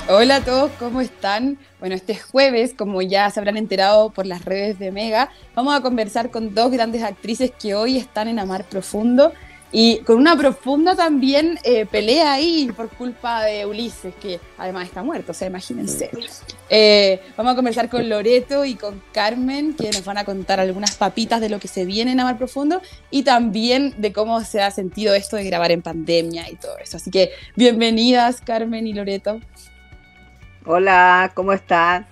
Hola a todos, ¿cómo están? Bueno, este jueves, como ya se habrán enterado por las redes de Mega, vamos a conversar con dos grandes actrices que hoy están en Amar Profundo y con una profunda también pelea ahí por culpa de Ulises, que además está muerto, o sea, imagínense. Vamos a conversar con Loreto y con Carmen, que nos van a contar algunas papitas de lo que se viene en Amar Profundo y también de cómo se ha sentido esto de grabar en pandemia y todo eso. Así que bienvenidas, Carmen y Loreto. Hola, ¿cómo estás?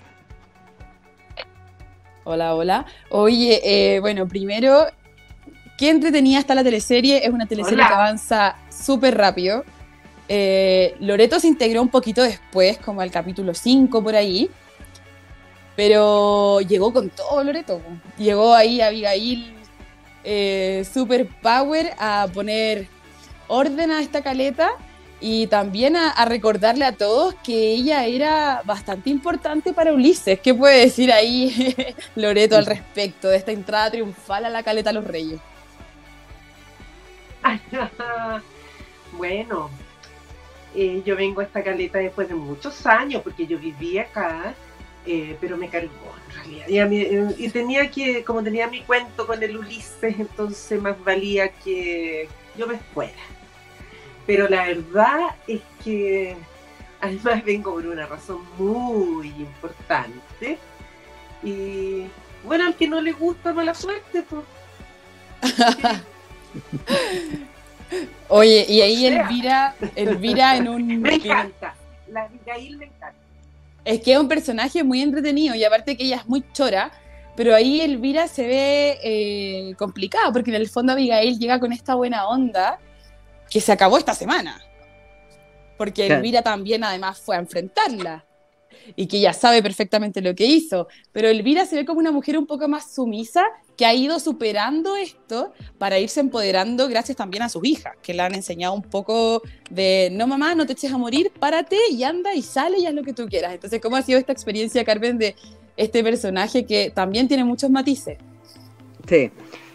Hola, hola. Oye, bueno, primero, qué entretenida está la teleserie. Es una teleserie que Hola. avanza súper rápido. Loreto se integró un poquito después, como al capítulo 5 por ahí, pero llegó con todo Loreto. Po. Llegó ahí Abigail, super power, a poner orden a esta caleta y también a recordarle a todos que ella era bastante importante para Ulises. ¿Qué puede decir ahí Loreto al respecto de esta entrada triunfal a la caleta Los Reyes? Bueno, yo vengo a esta caleta después de muchos años, porque yo vivía acá, pero me cargó en realidad. Y tenía que, como tenía mi cuento con el Ulises, entonces más valía que yo me fuera. Pero la verdad es que además vengo por una razón muy importante. Y bueno, al que no le gusta, mala suerte, pues. Oye, y ahí sea, Elvira en un... me encanta. La Abigail me encanta. Es que es un personaje muy entretenido y aparte que ella es muy chora, pero ahí Elvira se ve complicada porque en el fondo Abigail llega con esta buena onda que se acabó esta semana. Porque Claro. Elvira también además fue a enfrentarla y que ya sabe perfectamente lo que hizo, pero Elvira se ve como una mujer un poco más sumisa que ha ido superando esto para irse empoderando gracias también a sus hijas, que le han enseñado un poco de no mamá, no te eches a morir, párate y anda y sale y haz lo que tú quieras. Entonces, ¿cómo ha sido esta experiencia, Carmen, de este personaje que también tiene muchos matices? Sí.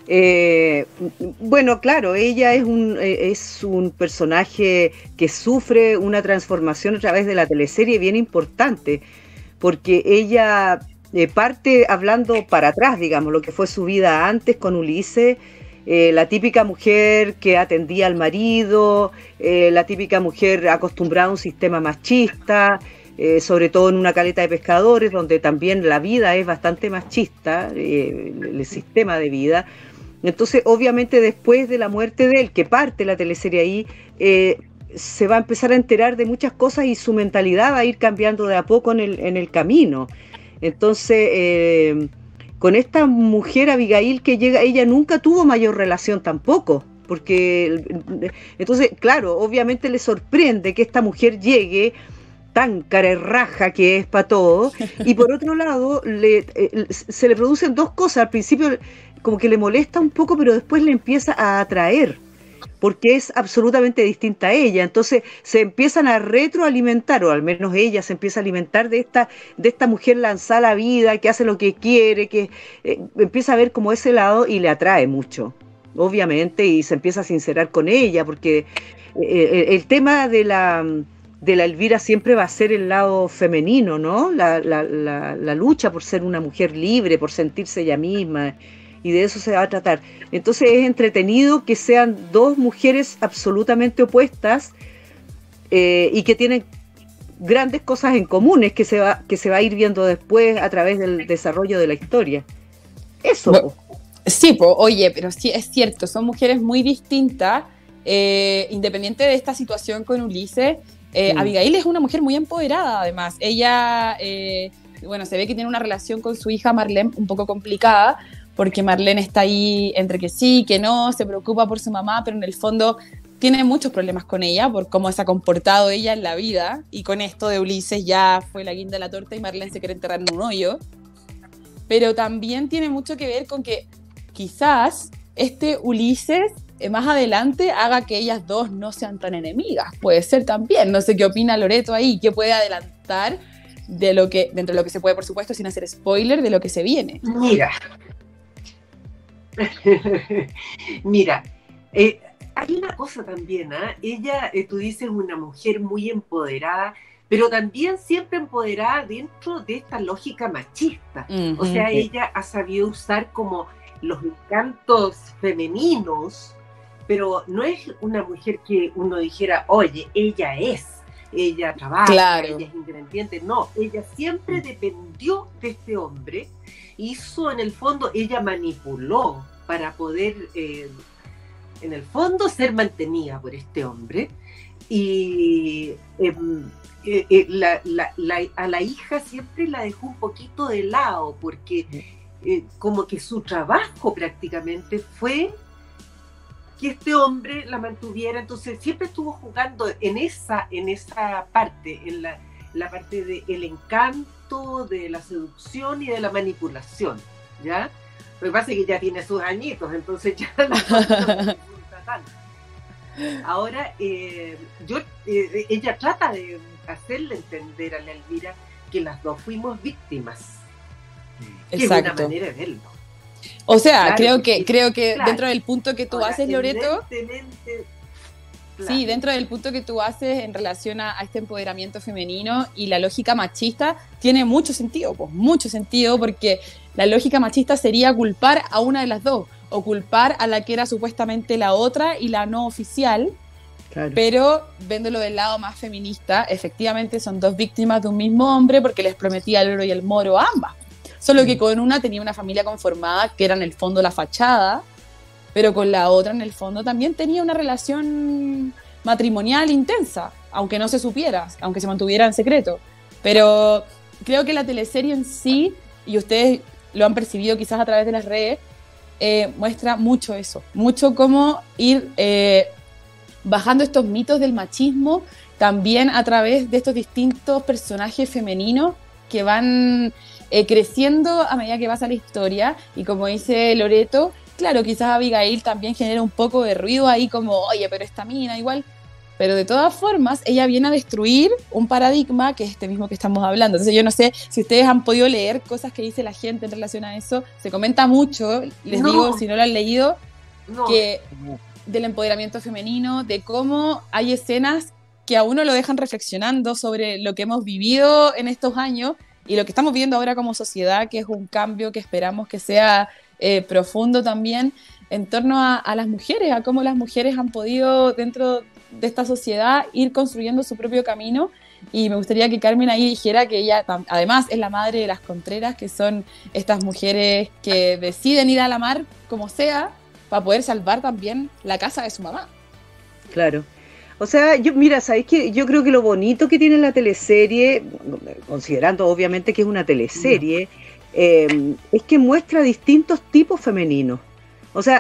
Eh, bueno, claro, ella es un personaje que sufre una transformación a través de la teleserie bien importante, porque ella parte hablando para atrás, digamos, lo que fue su vida antes con Ulises, la típica mujer que atendía al marido, la típica mujer acostumbrada a un sistema machista, sobre todo en una caleta de pescadores, donde también la vida es bastante machista, el sistema de vida. Entonces, obviamente, después de la muerte de él, que parte la teleserie ahí, se va a empezar a enterar de muchas cosas y su mentalidad va a ir cambiando de a poco en el camino. Entonces, con esta mujer Abigail que llega, ella nunca tuvo mayor relación tampoco, porque entonces, claro, obviamente le sorprende que esta mujer llegue tan carerraja que es para todo, y por otro lado se le producen dos cosas. Al principio como que le molesta un poco, pero después le empieza a atraer, porque es absolutamente distinta a ella. Entonces se empiezan a retroalimentar, o al menos ella se empieza a alimentar de esta mujer lanzada a la vida, que hace lo que quiere, que empieza a ver como ese lado y le atrae mucho, obviamente, y se empieza a sincerar con ella, porque el tema de la Elvira siempre va a ser el lado femenino, ¿no? La lucha por ser una mujer libre, por sentirse ella misma, y de eso se va a tratar. Entonces es entretenido que sean dos mujeres absolutamente opuestas, y que tienen grandes cosas en comunes que se va a ir viendo después a través del desarrollo de la historia. Eso, Bueno, po. sí, po, oye, pero sí es cierto, son mujeres muy distintas, independiente de esta situación con Ulises. Mm. Abigail es una mujer muy empoderada, además. Ella, bueno, se ve que tiene una relación con su hija Marlene un poco complicada, porque Marlene está ahí entre que sí, que no, se preocupa por su mamá, pero en el fondo tiene muchos problemas con ella, por cómo se ha comportado ella en la vida, y con esto de Ulises ya fue la guinda de la torta y Marlene se quiere enterrar en un hoyo. Pero también tiene mucho que ver con que quizás este Ulises más adelante haga que ellas dos no sean tan enemigas. Puede ser también. No sé qué opina Loreto ahí, qué puede adelantar de lo que, dentro de lo que se puede, por supuesto, sin hacer spoiler, de lo que se viene. Mira, mira, hay una cosa también, ¿eh? Ella, tú dices, una mujer muy empoderada, pero también siempre empoderada dentro de esta lógica machista. O sea, ella ha sabido usar como los encantos femeninos, pero no es una mujer que uno dijera, oye, ella trabaja, ella es independiente. No, ella siempre dependió de este hombre, hizo en el fondo, ella manipuló para poder, en el fondo, ser mantenida por este hombre. Y a la hija siempre la dejó un poquito de lado, porque como que su trabajo prácticamente fue que este hombre la mantuviera. Entonces siempre estuvo jugando en esa parte, en la parte del encanto, de la seducción y de la manipulación, ¿ya? Lo que pasa es que ya tiene sus añitos, entonces ya no resulta tanto. Ahora, ella trata de hacerle entender a la Elvira que las dos fuimos víctimas. Exacto. Que es una manera de verlo. O sea, Claro, creo que claro. dentro del punto que tú haces, Loreto, claro. sí, dentro del punto que tú haces en relación a este empoderamiento femenino y la lógica machista, tiene mucho sentido, pues mucho sentido, porque la lógica machista sería culpar a una de las dos, o culpar a la que era supuestamente la otra y la no oficial. Claro. Pero viéndolo del lado más feminista, efectivamente son dos víctimas de un mismo hombre porque les prometía el oro y el moro a ambas. Solo que con una tenía una familia conformada, que era en el fondo la fachada, pero con la otra en el fondo también tenía una relación matrimonial intensa, aunque no se supiera, aunque se mantuviera en secreto. Pero creo que la teleserie en sí, y ustedes lo han percibido quizás a través de las redes, muestra mucho eso, mucho cómo ir bajando estos mitos del machismo también a través de estos distintos personajes femeninos que van creciendo a medida que pasa la historia. Y como dice Loreto, claro, quizás Abigail también genera un poco de ruido ahí como, oye, pero esta mina igual. Pero de todas formas, ella viene a destruir un paradigma que es este mismo que estamos hablando. Entonces yo no sé si ustedes han podido leer cosas que dice la gente en relación a eso. Se comenta mucho, les digo, si no lo han leído, que del empoderamiento femenino, de cómo hay escenas que a uno lo dejan reflexionando sobre lo que hemos vivido en estos años y lo que estamos viendo ahora como sociedad, que es un cambio que esperamos que sea profundo también en torno a las mujeres, a cómo las mujeres han podido dentro de esta sociedad ir construyendo su propio camino. Y me gustaría que Carmen ahí dijera que ella además es la madre de las Contreras, que son estas mujeres que deciden ir a la mar como sea para poder salvar también la casa de su mamá. Claro. O sea, mira, ¿sabéis qué? Yo creo que lo bonito que tiene la teleserie, considerando obviamente que es una teleserie, es que muestra distintos tipos femeninos. O sea,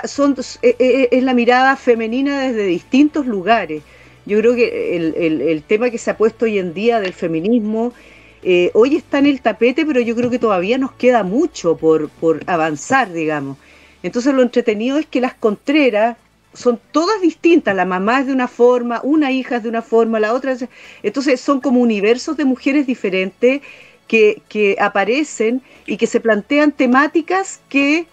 es la mirada femenina desde distintos lugares. Yo creo que el tema que se ha puesto hoy en día del feminismo, hoy está en el tapete, pero yo creo que todavía nos queda mucho por avanzar, digamos. Entonces lo entretenido es que las Contreras son todas distintas, la mamá es de una forma, una hija es de una forma, la otra es... Entonces son como universos de mujeres diferentes que aparecen y que se plantean temáticas que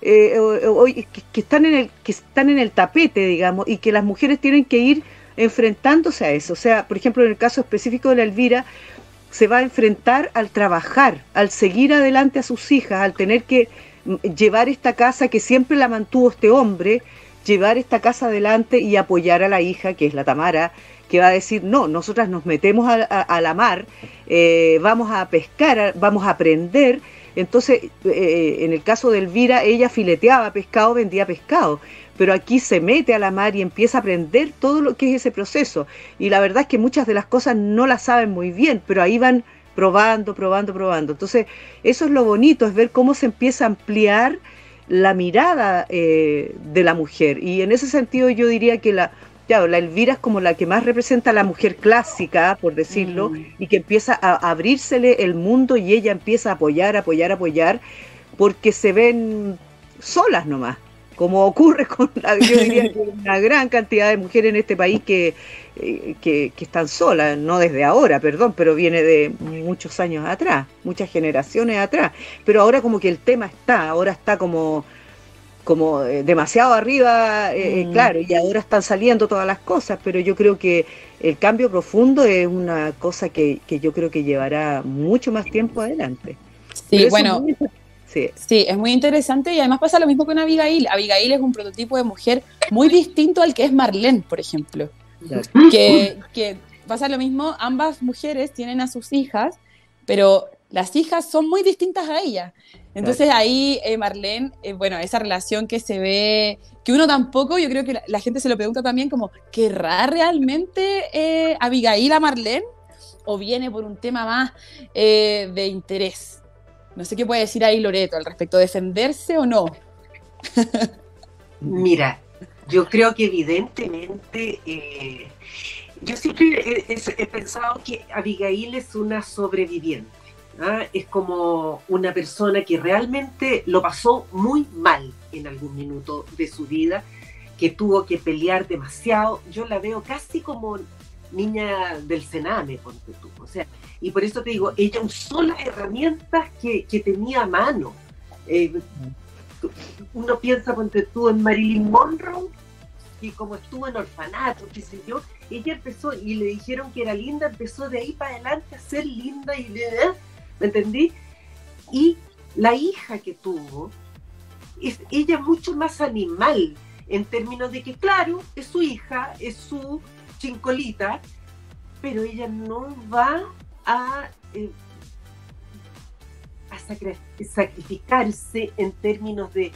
están en el tapete, digamos, y que las mujeres tienen que ir enfrentándose a eso. O sea, por ejemplo, en el caso específico de la Elvira, se va a enfrentar al trabajar, al seguir adelante a sus hijas, al tener que llevar esta casa que siempre la mantuvo este hombre, llevar esta casa adelante y apoyar a la hija, que es la Tamara, que va a decir, no, nosotras nos metemos a la mar, vamos a pescar, vamos a aprender. Entonces, en el caso de Elvira, ella fileteaba pescado, vendía pescado, pero aquí se mete a la mar y empieza a aprender todo lo que es ese proceso. Y la verdad es que muchas de las cosas no las saben muy bien, pero ahí van probando. Entonces, eso es lo bonito, es ver cómo se empieza a ampliar la mirada de la mujer. Y en ese sentido yo diría que la Elvira es como la que más representa a la mujer clásica, por decirlo, y que empieza a abrírsele el mundo y ella empieza a apoyar, porque se ven solas nomás, como ocurre con yo diría que una gran cantidad de mujeres en este país que están solas, no desde ahora, pero viene de muchos años atrás, muchas generaciones atrás, pero ahora como que el tema ahora está como como demasiado arriba, claro, y ahora están saliendo todas las cosas, pero yo creo que el cambio profundo es una cosa que yo creo que llevará mucho más tiempo adelante. Sí, bueno, sí, es muy interesante y además pasa lo mismo con Abigail. Abigail es un prototipo de mujer muy distinto al que es Marlene, por ejemplo. Claro. Que pasa lo mismo, ambas mujeres tienen a sus hijas, pero las hijas son muy distintas a ella. Entonces ahí Marlene, bueno, esa relación que se ve, que uno tampoco, yo creo que la gente se lo pregunta también como, ¿querrá realmente Abigail a Marlene? ¿O viene por un tema más de interés? No sé qué puede decir ahí Loreto al respecto, ¿defenderse o no? Mira, yo creo que evidentemente, yo siempre he pensado que Abigail es una sobreviviente. Es como una persona que realmente lo pasó muy mal en algún minuto de su vida, que tuvo que pelear demasiado. Yo la veo casi como niña del Sename, ponte tú. O sea, y por eso te digo, ella usó las herramientas que tenía a mano. Uno piensa, ponte tú, en Marilyn Monroe, y como estuvo en orfanato, qué sé yo, ella empezó, y le dijeron que era linda, empezó de ahí para adelante a ser linda, y ¿me entendí? Y la hija que tuvo, es ella mucho más animal, en términos de que, claro, es su hija, es su chincolita, pero ella no va a sacrificarse en términos de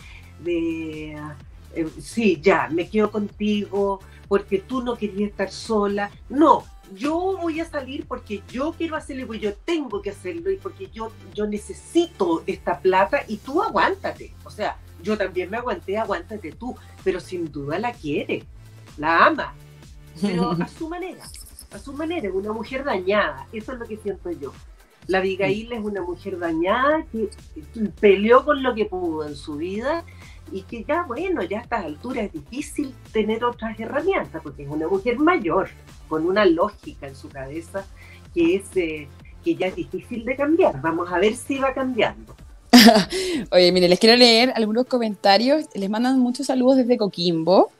sí, ya, me quedo contigo porque tú no querías estar sola. No, yo voy a salir porque yo quiero hacerlo y porque yo tengo que hacerlo y porque yo necesito esta plata y tú aguántate. O sea, yo también me aguanté, aguántate tú, pero sin duda la quiere, la ama, pero a su manera, es una mujer dañada, eso es lo que siento yo. La Abigail es una mujer dañada que peleó con lo que pudo en su vida y que ya, bueno, ya a estas alturas es difícil tener otras herramientas porque es una mujer mayor, con una lógica en su cabeza que ya es difícil de cambiar. Vamos a ver si va cambiando. Oye, mire, les quiero leer algunos comentarios. Les mandan muchos saludos desde Coquimbo.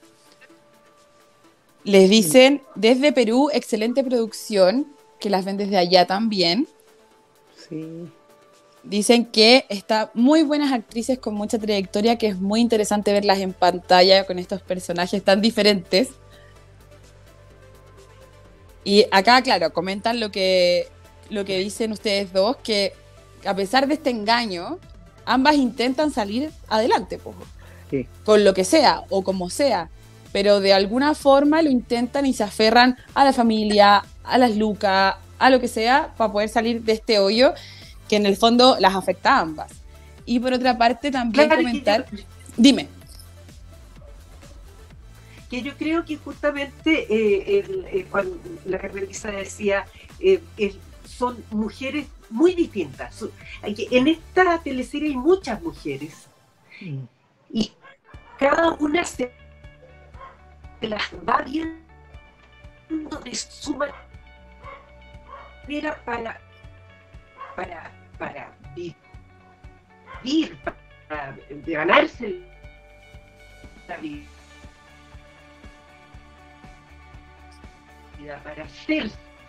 Les dicen, desde Perú, excelente producción, que las ven desde allá también. Sí. Dicen que está muy buenas actrices con mucha trayectoria, que es muy interesante verlas en pantalla con estos personajes tan diferentes. Y acá, claro, comentan lo que dicen ustedes dos, que a pesar de este engaño, ambas intentan salir adelante, pues, sí, con lo que sea o como sea, pero de alguna forma lo intentan y se aferran a la familia, a las lucas, a lo que sea, para poder salir de este hoyo que en el fondo las afecta a ambas. Y por otra parte también claro, comentar... Dime. Que yo creo que justamente cuando la Carmelisa decía, son mujeres muy distintas. En esta teleserie hay muchas mujeres y cada una se las va viendo de su manera para vivir, para ganarse la vida, para ser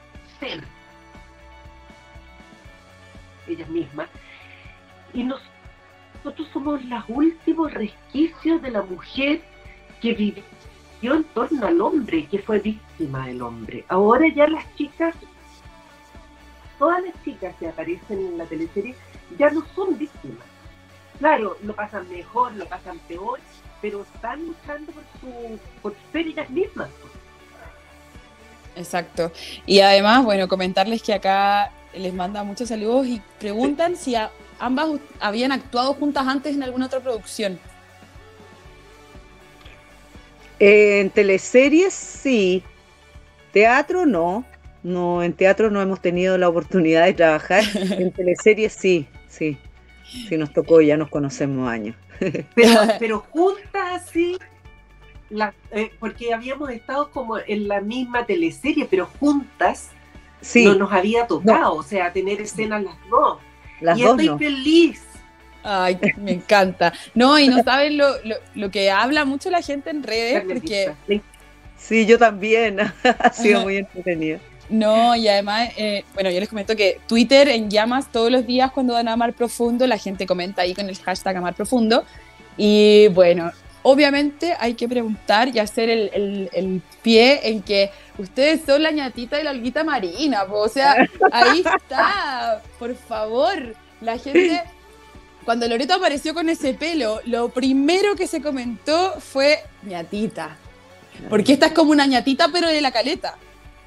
ellas mismas. Y nosotros somos los últimos resquicios de la mujer que vivió en torno al hombre, que fue víctima del hombre. Ahora ya las chicas, todas las chicas que aparecen en la teleserie ya no son víctimas. Claro, lo pasan mejor, lo pasan peor, pero están luchando por ser ellas mismas. Exacto. Y además, bueno, comentarles que acá les manda muchos saludos y preguntan si ambas habían actuado juntas antes en alguna otra producción. En teleseries sí, teatro no. No, en teatro no hemos tenido la oportunidad de trabajar. En teleseries sí nos tocó, ya nos conocemos años. Pero juntas así, porque habíamos estado como en la misma teleserie, pero juntas sí, no nos había tocado, no. O sea, tener escenas las dos. Las y dos estoy no. feliz Ay, me encanta. No, y no saben lo que habla mucho la gente en redes, porque... Sí, yo también. Ha sido muy entretenido. No, y además, bueno, yo les comento que Twitter en llamas todos los días cuando dan Amar Profundo, la gente comenta ahí con el hashtag Amar Profundo. Y bueno, obviamente hay que preguntar y hacer el pie en que ustedes son la ñatita y la Olguita Marina, po. O sea, ahí está, por favor, la gente... Cuando Loreto apareció con ese pelo, lo primero que se comentó fue ñatita. Porque esta es como una ñatita, pero de la Caleta.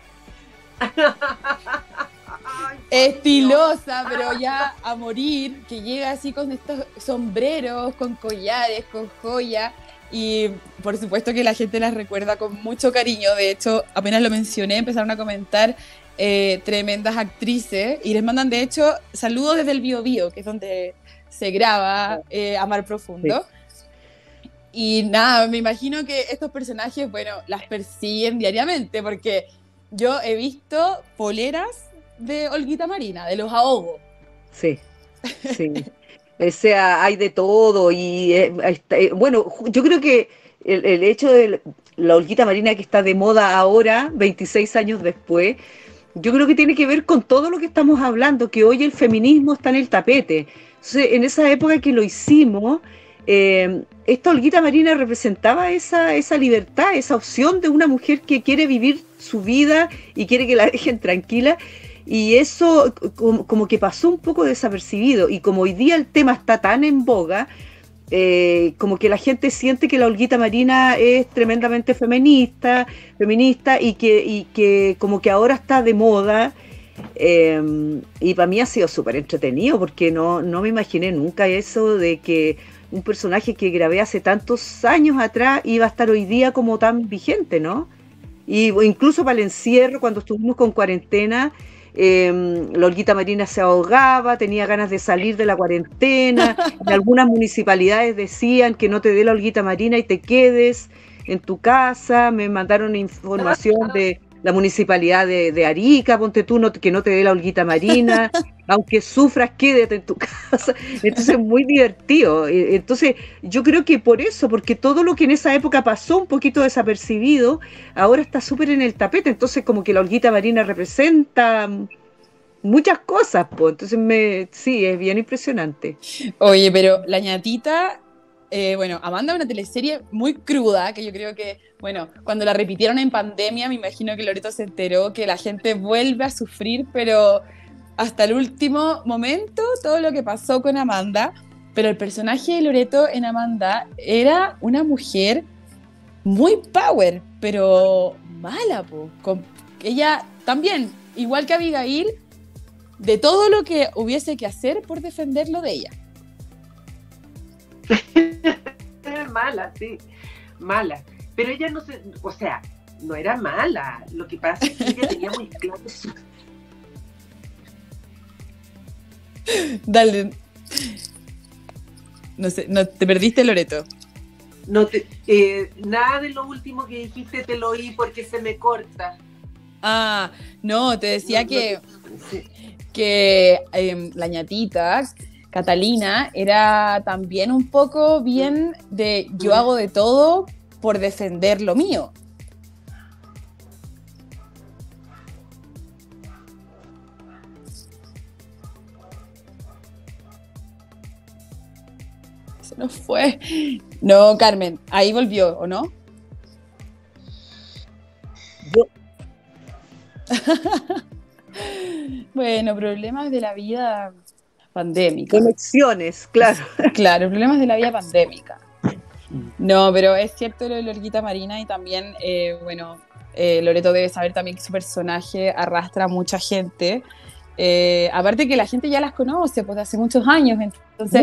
Estilosa, pero ya a morir, que llega así con estos sombreros, con collares, con joya. Y por supuesto que la gente las recuerda con mucho cariño. De hecho, apenas lo mencioné, empezaron a comentar tremendas actrices. Y les mandan, de hecho, saludos desde el Bío Bío, que es donde se graba Amar Profundo. Sí. Y nada, me imagino que estos personajes, bueno, las persiguen diariamente, porque yo he visto poleras de Olguita Marina, de los ahogos. Sí, sí. O sea, hay de todo. Y bueno, yo creo que el hecho de la Olguita Marina que está de moda ahora, 26 años después, yo creo que tiene que ver con todo lo que estamos hablando, que hoy el feminismo está en el tapete. Entonces, en esa época que lo hicimos, esta Olguita Marina representaba esa libertad, esa opción de una mujer que quiere vivir su vida y quiere que la dejen tranquila, y eso como que pasó un poco desapercibido, y como hoy día el tema está tan en boga, como que la gente siente que la Olguita Marina es tremendamente feminista y que como que ahora está de moda. Y para mí ha sido súper entretenido, porque no me imaginé nunca eso de que un personaje que grabé hace tantos años atrás iba a estar hoy día como tan vigente, ¿no? Y incluso para el encierro, cuando estuvimos con cuarentena, la Olguita Marina se ahogaba, tenía ganas de salir de la cuarentena. En algunas municipalidades decían que no te dé la Olguita Marina y te quedes en tu casa. Me mandaron información de la municipalidad de Arica, ponte tú, que no te dé la Olguita Marina, aunque sufras, quédate en tu casa. Entonces es muy divertido. Entonces yo creo que por eso, porque todo lo que en esa época pasó un poquito desapercibido, ahora está súper en el tapete. Entonces como que la Olguita Marina representa muchas cosas, pues. Entonces sí, es bien impresionante. Oye, pero la ñatita... bueno, Amanda es una teleserie muy cruda, que yo creo que, bueno, cuando la repitieron en pandemia, me imagino que Loreto se enteró que la gente vuelve a sufrir, pero hasta el último momento, todo lo que pasó con Amanda. Pero el personaje de Loreto en Amanda era una mujer muy power, pero mala, po. Ella también, igual que Abigail, de todo lo que hubiese que hacer por defenderlo de ella. Mala, sí, mala. Pero ella no se, o sea, no era mala. Lo que pasa es que ella tenía muy claro su... Dale. No sé, no te perdiste, Loreto. No nada de lo último que dijiste te lo oí porque se me corta. Ah, no, te decía sí. que la ñatita Catalina era también un poco bien de yo hago de todo por defender lo mío. Se nos fue. No, Carmen, ahí volvió, ¿o no? Bueno, problemas de la vida pandémica. Conexiones, claro. Claro, problemas de la vida pandémica. No, pero es cierto lo de la Olguita Marina, y también, bueno, Loreto debe saber también que su personaje arrastra a mucha gente. Aparte que la gente ya las conoce, pues de hace muchos años, entonces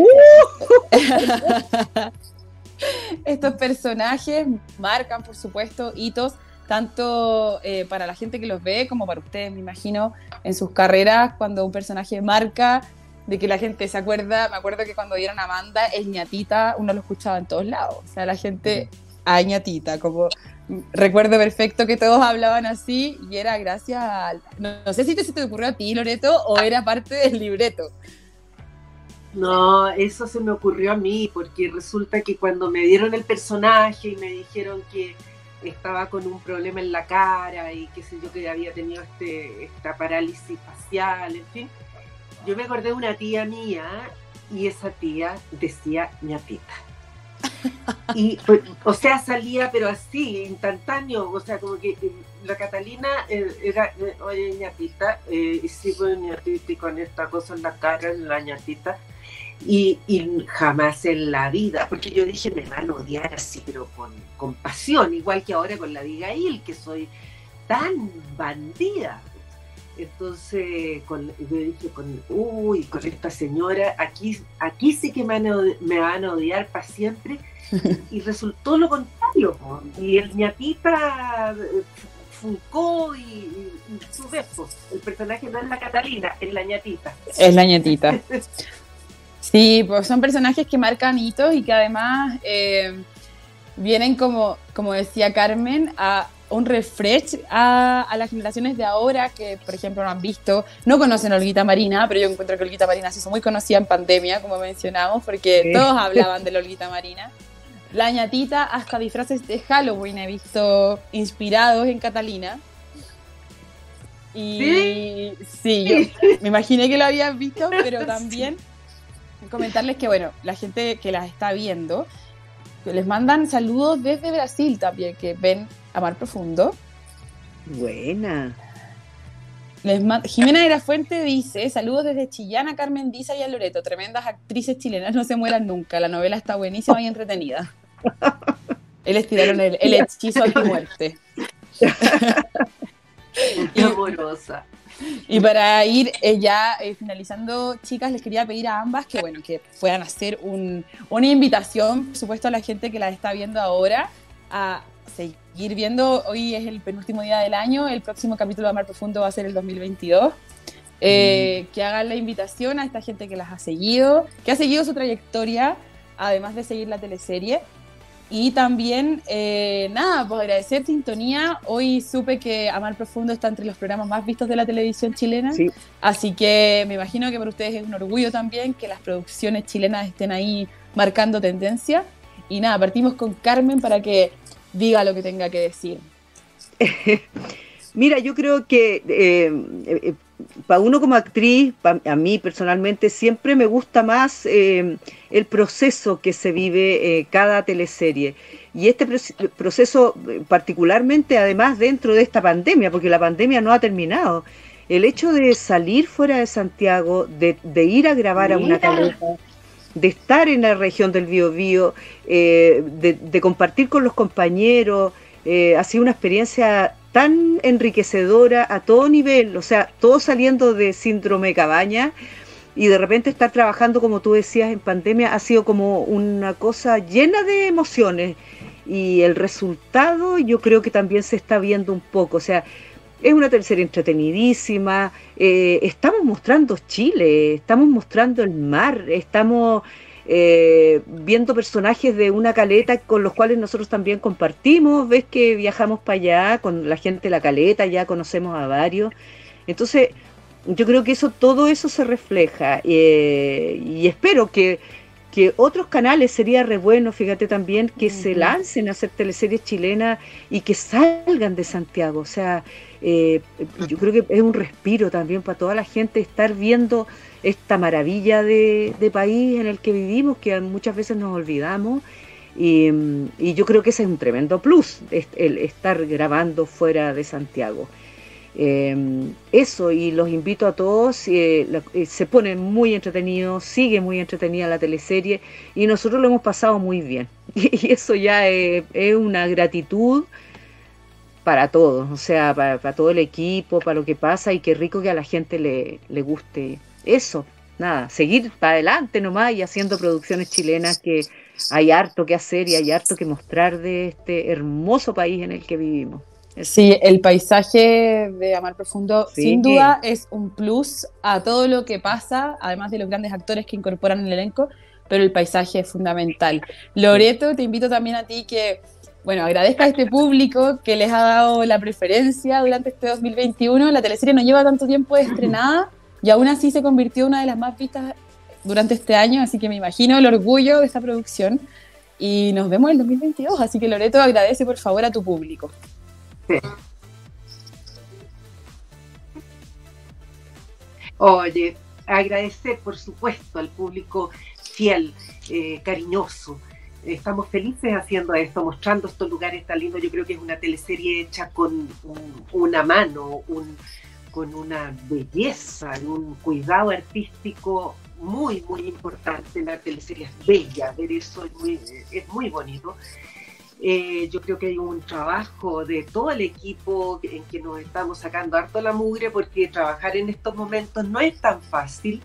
estos personajes marcan, por supuesto, hitos, tanto para la gente que los ve como para ustedes, me imagino, en sus carreras, cuando un personaje marca, de que la gente se acuerda. Me acuerdo que cuando dieron a Amanda, el ñatita, uno lo escuchaba en todos lados, o sea, la gente, a ñatita, como recuerdo perfecto que todos hablaban así, y era gracias a... No sé si se te ocurrió a ti, Loreto, o era parte del libreto. No, eso se me ocurrió a mí, porque resulta que cuando me dieron el personaje y me dijeron que estaba con un problema en la cara y qué sé yo, que había tenido esta parálisis facial, en fin, yo me acordé de una tía mía y esa tía decía ñatita. Y, o sea, salía pero así, instantáneo, o sea, como que la Catalina era, oye, ñatita, y sí, pues ñatita, y con esta cosa en la cara, la ñatita, y jamás en la vida, porque yo dije, me van a odiar así, pero con pasión, igual que ahora con la Abigail, que soy tan bandida. Entonces, yo dije, con esta señora, aquí sí que me van a odiar para siempre, y resultó lo contrario, y el ñatita funcó y su beso, el personaje no es la Catalina, es la ñatita. Es la ñatita. Sí, pues son personajes que marcan hitos y que además vienen, como decía Carmen, a un refresh a las generaciones de ahora que, por ejemplo, no han visto, no conocen a Olguita Marina, pero yo encuentro que Olguita Marina se hizo muy conocida en pandemia, como mencionamos, porque sí, todos hablaban de la Olguita Marina. La ñatita, hasta disfraces de Halloween he visto inspirados en Catalina. Y sí, yo me imaginé que lo habías visto, pero también comentarles que, bueno, la gente que las está viendo, les mandan saludos desde Brasil también, que ven A Mar Profundo. Buena. Jimena de la Fuente dice, saludos desde Chillán a Carmen Diza y a Loreto, tremendas actrices chilenas, no se mueran nunca, la novela está buenísima y entretenida. Les tiraron el hechizo a tu muerte. Qué amorosa. Y para ir ya finalizando, chicas, les quería pedir a ambas que, bueno, que puedan hacer una invitación, por supuesto, a la gente que la está viendo ahora, a seguir viendo. Hoy es el penúltimo día del año, el próximo capítulo de Mar Profundo va a ser el 2022. Que hagan la invitación a esta gente que las ha seguido, que ha seguido su trayectoria, además de seguir la teleserie. Y también, nada, pues agradecer sintonía. Hoy supe que A Mar Profundo está entre los programas más vistos de la televisión chilena. Sí. Así que me imagino que para ustedes es un orgullo también que las producciones chilenas estén ahí marcando tendencia. Y nada, partimos con Carmen para que diga lo que tenga que decir. Mira, yo creo que para uno como actriz, a mí personalmente, siempre me gusta más el proceso que se vive cada teleserie. Y este proceso particularmente, además, dentro de esta pandemia, porque la pandemia no ha terminado. El hecho de salir fuera de Santiago, de ir a grabar a una caleta, de estar en la región del Biobío, de compartir con los compañeros, ha sido una experiencia tan enriquecedora a todo nivel, o sea, todos saliendo de síndrome de Cabaña y de repente estar trabajando, como tú decías, en pandemia, ha sido como una cosa llena de emociones y el resultado yo creo que también se está viendo un poco, o sea, es una teleserie entretenidísima, estamos mostrando Chile, estamos mostrando el mar, estamos viendo personajes de una caleta con los cuales nosotros también compartimos, ves que viajamos para allá con la gente de la caleta, ya conocemos a varios, entonces yo creo que todo eso se refleja y espero que otros canales, sería re bueno, fíjate también, que se lancen a hacer teleseries chilenas y que salgan de Santiago, o sea, yo creo que es un respiro también para toda la gente estar viendo esta maravilla de país en el que vivimos, que muchas veces nos olvidamos, y yo creo que ese es un tremendo plus, el estar grabando fuera de Santiago. Eso, y los invito a todos, se pone muy entretenido, sigue muy entretenida la teleserie, y nosotros lo hemos pasado muy bien, y eso ya es una gratitud para todos, o sea, para todo el equipo, para lo que pasa, y qué rico que a la gente le guste eso. Nada, seguir para adelante nomás y haciendo producciones chilenas, que hay harto que hacer y hay harto que mostrar de este hermoso país en el que vivimos. Sí, el paisaje de A Mar Profundo, sí, sin duda es un plus a todo lo que pasa, además de los grandes actores que incorporan en el elenco, pero el paisaje es fundamental. Loreto, te invito también a ti que, bueno, agradezca a este público que les ha dado la preferencia durante este 2021. La teleserie no lleva tanto tiempo de estrenada y aún así se convirtió en una de las más vistas durante este año, así que me imagino el orgullo de esta producción. Y nos vemos en 2022, así que Loreto, agradece por favor a tu público. Sí. Oye, agradecer por supuesto al público fiel, cariñoso. Estamos felices haciendo esto, mostrando estos lugares tan lindos. Yo creo que es una teleserie hecha con una mano, con una belleza, un cuidado artístico muy, muy importante. La teleserie es bella, ver eso es muy bonito. Yo creo que hay un trabajo de todo el equipo en que nos estamos sacando harto la mugre, porque trabajar en estos momentos no es tan fácil.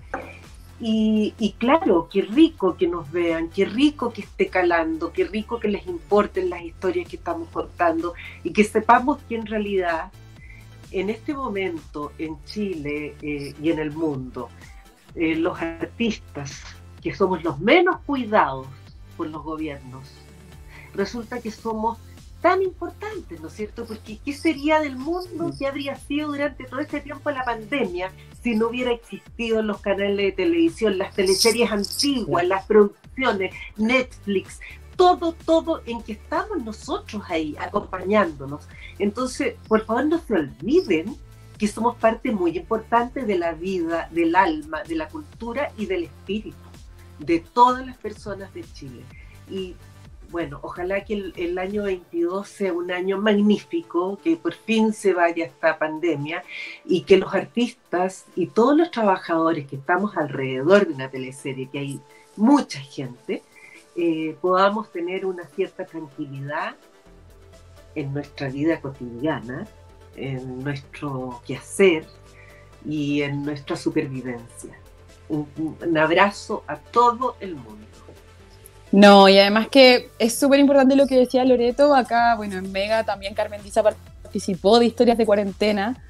Y claro, qué rico que nos vean, qué rico que esté calando, qué rico que les importen las historias que estamos contando y que sepamos que en realidad en este momento en Chile y en el mundo, los artistas, que somos los menos cuidados por los gobiernos, resulta que somos tan importantes, ¿no es cierto? Porque ¿qué sería del mundo? ¿Qué habría sido durante todo este tiempo de la pandemia si no hubiera existido los canales de televisión, las teleseries antiguas, las producciones, Netflix, todo en que estamos nosotros ahí acompañándonos? Entonces, por favor, no se olviden que somos parte muy importante de la vida, del alma, de la cultura y del espíritu de todas las personas de Chile. Y bueno, ojalá que el año 22 sea un año magnífico, que por fin se vaya esta pandemia y que los artistas y todos los trabajadores que estamos alrededor de una teleserie, que hay mucha gente, podamos tener una cierta tranquilidad en nuestra vida cotidiana, en nuestro quehacer y en nuestra supervivencia. Un abrazo a todo el mundo. No, y además que es súper importante lo que decía Loreto. Acá, bueno, en Mega también Carmen Diza participó de Historias de Cuarentena,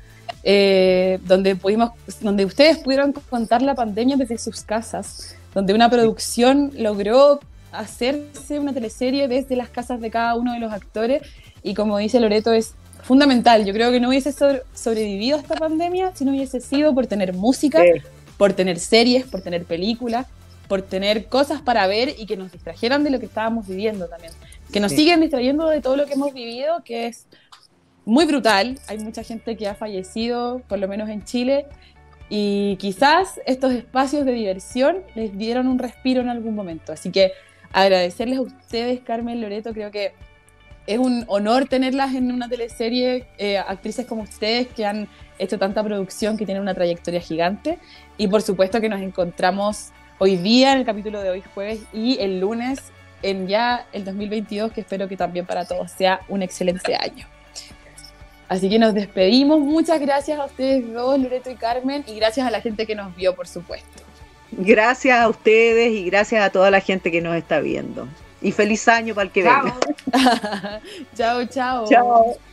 donde ustedes pudieron contar la pandemia desde sus casas, donde una producción logró hacerse una teleserie desde las casas de cada uno de los actores, y como dice Loreto, es fundamental. Yo creo que no hubiese sobrevivido a esta pandemia si no hubiese sido por tener música, por tener series, por tener películas, por tener cosas para ver y que nos distrajeran de lo que estábamos viviendo también. Que nos siguen distrayendo de todo lo que hemos vivido, que es muy brutal. Hay mucha gente que ha fallecido, por lo menos en Chile, y quizás estos espacios de diversión les dieron un respiro en algún momento. Así que agradecerles a ustedes, Carmen, Loreto, creo que es un honor tenerlas en una teleserie, actrices como ustedes que han hecho tanta producción, que tienen una trayectoria gigante, y por supuesto que nos encontramos hoy día en el capítulo de hoy jueves y el lunes en ya el 2022, que espero que también para todos sea un excelente año. Así que nos despedimos. Muchas gracias a ustedes dos, Loreto y Carmen, y gracias a la gente que nos vio, por supuesto. Gracias a ustedes y gracias a toda la gente que nos está viendo. Y feliz año para el que venga. Chao, chao. Chao.